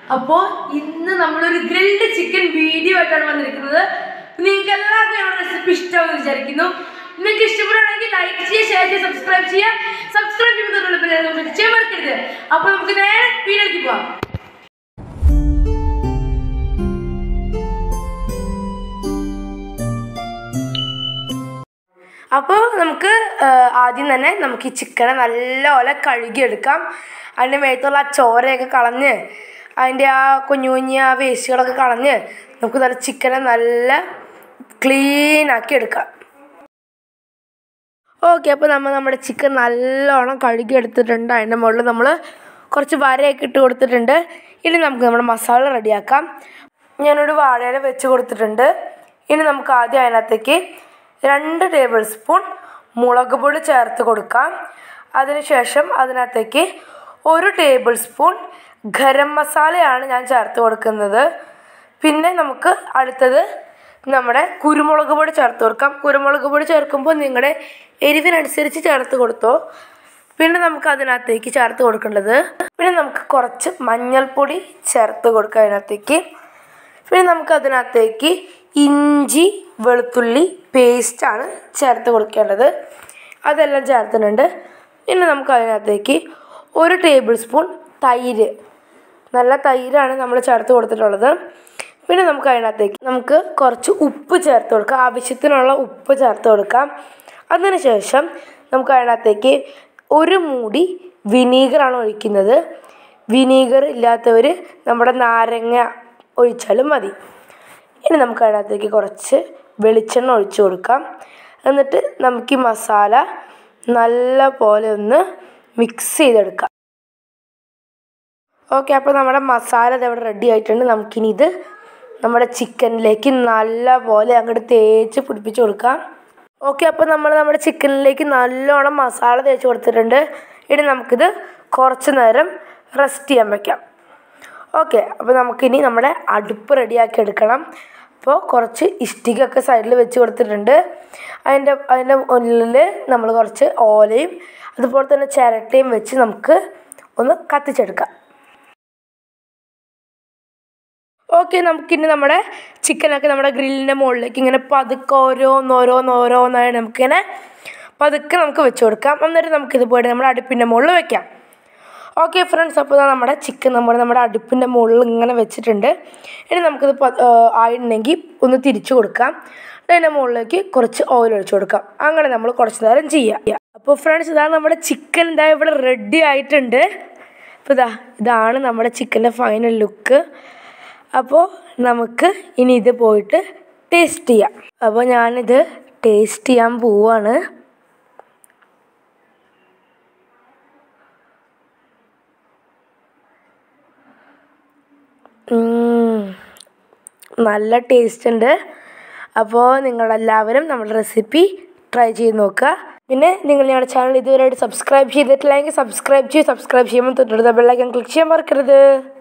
അപ്പോൾ ഇന്ന് നമ്മളൊരു ഗ്രിൽഡ് ചിക്കൻ വീഡിയോ ആയിട്ടാണ് വന്നിരിക്കുന്നത്. നിങ്ങൾക്ക് എല്ലാവർക്കും ഞങ്ങളുടെ റെസിപ്പി ഇഷ്ടമാണെന്ന് വിചാരിക്കുന്നു. നിങ്ങൾക്ക് ഇഷ്ടപ്പെടുകയാണെങ്കിൽ ലൈക്ക് ചെയ്യുക, ഷെയർ ചെയ്യുക, സബ്സ്ക്രൈബ് ചെയ്യുക. സബ്സ്ക്രൈബ് ചെയ്യുമ്പോൾ ചെയ്യാൻ മറക്കരുത്. അപ്പോൾ നമുക്ക് നേരെ വീഡിയോയിലേക്ക് പോവാം. അപ്പോൾ നമുക്ക് ആദ്യം തന്നെ നമുക്ക് ഈ ചിക്കനെ നല്ലപോലെ കഴുകിയെടുക്കാം. അതിൻ്റെ മേത്തുള്ള ആ ചോരയൊക്കെ കളഞ്ഞ് അതിൻ്റെ ആ കുഞ്ഞു കുഞ്ഞു ആ വേസ്റ്റുകളൊക്കെ കളഞ്ഞ് നമുക്ക് നല്ല ചിക്കനെ നല്ല ക്ലീനാക്കി എടുക്കാം. ഓക്കെ, അപ്പോൾ നമ്മുടെ ചിക്കൻ നല്ലോണം കഴുകിയെടുത്തിട്ടുണ്ട്. അതിൻ്റെ മുകളിൽ നമ്മൾ കുറച്ച് വരയൊക്കെ ഇട്ട് കൊടുത്തിട്ടുണ്ട്. ഇനി നമുക്ക് നമ്മുടെ മസാല റെഡിയാക്കാം. ഞാനൊരു വാഴയില വെച്ച് കൊടുത്തിട്ടുണ്ട്. ഇനി നമുക്ക് ആദ്യം അതിനകത്തേക്ക് 2 ടേബിൾ സ്പൂൺ മുളക് പൊടി ചേർത്ത് കൊടുക്കാം. അതിനുശേഷം അതിനകത്തേക്ക് 1 ടേബിൾ സ്പൂൺ ഗരം മസാലയാണ് ഞാൻ ചേർത്ത് കൊടുക്കുന്നത്. പിന്നെ നമുക്ക് അടുത്തത് നമ്മുടെ കുരുമുളക് പൊടി ചേർത്ത് കൊടുക്കാം. കുരുമുളക് പൊടി ചേർക്കുമ്പോൾ നിങ്ങളുടെ എരിവിനനുസരിച്ച് ചേർത്ത് കൊടുത്തോ. പിന്നെ നമുക്ക് അതിനകത്തേക്ക് ചേർത്ത് കൊടുക്കേണ്ടത്, പിന്നെ നമുക്ക് കുറച്ച് മഞ്ഞൾപ്പൊടി ചേർത്ത് കൊടുക്കാം അതിനകത്തേക്ക്. പിന്നെ നമുക്ക് അതിനകത്തേക്ക് ഇഞ്ചി വെളുത്തുള്ളി പേസ്റ്റാണ് ചേർത്ത് കൊടുക്കേണ്ടത്. അതെല്ലാം ചേർത്തിട്ടുണ്ട്. പിന്നെ നമുക്ക് അതിനകത്തേക്ക് 1 ടേബിൾ സ്പൂൺ തൈര്, നല്ല തൈരാണ് നമ്മൾ ചേർത്ത് കൊടുത്തിട്ടുള്ളത്. പിന്നെ നമുക്ക് അതിനകത്തേക്ക് നമുക്ക് കുറച്ച് ഉപ്പ് ചേർത്ത് കൊടുക്കാം. ആവശ്യത്തിനുള്ള ഉപ്പ് ചേർത്ത് കൊടുക്കാം. അതിനുശേഷം നമുക്ക് അതിനകത്തേക്ക് 1 മൂടി വിനീഗറാണ് ഒഴിക്കുന്നത്. വിനീഗർ ഇല്ലാത്തവർ നമ്മുടെ നാരങ്ങ ഒഴിച്ചാലും മതി. ഇനി നമുക്ക് അതിനകത്തേക്ക് കുറച്ച് വെളിച്ചെണ്ണ ഒഴിച്ചു കൊടുക്കാം. എന്നിട്ട് നമുക്ക് ഈ മസാല നല്ല പോലെ ഒന്ന് മിക്സ് ചെയ്തെടുക്കാം. ഓക്കെ, അപ്പോൾ നമ്മുടെ മസാല ഇതവിടെ റെഡി ആയിട്ടുണ്ട്. നമുക്കിനി ഇത് നമ്മുടെ ചിക്കനിലേക്ക് നല്ല പോലെ അങ്ങോട്ട് തേച്ച് പിടിപ്പിച്ച് കൊടുക്കാം. ഓക്കെ, അപ്പോൾ നമ്മുടെ ചിക്കനിലേക്ക് നല്ലോണം മസാല തേച്ച് കൊടുത്തിട്ടുണ്ട്. ഇനി നമുക്കിത് കുറച്ച് നേരം റെസ്റ്റ് ചെയ്യാൻ വയ്ക്കാം. ഓക്കെ, അപ്പോൾ നമുക്കിനി നമ്മുടെ അടുപ്പ് റെഡിയാക്കി എടുക്കണം. അപ്പോൾ കുറച്ച് ഇഷ്ടികയൊക്കെ സൈഡിൽ വെച്ച് കൊടുത്തിട്ടുണ്ട്. അതിൻ്റെ ഉള്ളിൽ നമ്മൾ കുറച്ച് ഓലയും അതുപോലെ തന്നെ ചിരട്ടയും വെച്ച് നമുക്ക് ഒന്ന് കത്തിച്ചെടുക്കാം. ഓക്കെ, നമുക്കിനി നമ്മുടെ ചിക്കനൊക്കെ നമ്മുടെ ഗ്രില്ലിൻ്റെ മുകളിലേക്ക് ഇങ്ങനെ പതുക്കെ ഓരോന്നോരോന്നായി നമുക്കിങ്ങനെ പതുക്കെ നമുക്ക് വെച്ച് കൊടുക്കാം. എന്നിട്ട് നമുക്കിത് പോയിട്ട് നമ്മുടെ അടുപ്പിൻ്റെ മുകളിൽ വയ്ക്കാം. ഓക്കെ ഫ്രണ്ട്സ്, അപ്പോൾ നമ്മുടെ ചിക്കൻ നമ്മുടെ അടുപ്പിൻ്റെ മുകളിൽ ഇങ്ങനെ വെച്ചിട്ടുണ്ട്. ഇനി നമുക്കിത് ആയിട്ടുണ്ടെങ്കിൽ ഒന്ന് തിരിച്ചു കൊടുക്കാം. അതിൻ്റെ മുകളിലേക്ക് കുറച്ച് ഓയിൽ ഒഴിച്ചു കൊടുക്കാം. അങ്ങനെ നമ്മൾ കുറച്ച് നേരം ചെയ്യാം. അപ്പോൾ ഫ്രണ്ട്സ്, ഇതാണ് നമ്മുടെ ചിക്കൻ ഇവിടെ റെഡി ആയിട്ടുണ്ട്. അപ്പോൾ ഇതാണ് നമ്മുടെ ചിക്കൻ്റെ ഫൈനൽ ലുക്ക്. അപ്പോൾ നമുക്ക് ഇനി ഇത് പോയിട്ട് ടേസ്റ്റ് ചെയ്യാം. അപ്പോൾ ഞാനിത് ടേസ്റ്റ് ചെയ്യാൻ പോവാണ്. നല്ല ടേസ്റ്റ് ഉണ്ട്. അപ്പോൾ നിങ്ങളെല്ലാവരും നമ്മുടെ റെസിപ്പി ട്രൈ ചെയ്ത് നോക്കുക. പിന്നെ നിങ്ങൾ ഞങ്ങളുടെ ചാനൽ ഇതുവരെയായിട്ട് സബ്സ്ക്രൈബ് ചെയ്തിട്ടില്ലെങ്കിൽ സബ്സ്ക്രൈബ് ചെയ്യുമ്പോൾ തൊട്ടടുത്ത ബെൽ ഐക്കൺ ക്ലിക്ക് ചെയ്യാൻ മറക്കരുത്.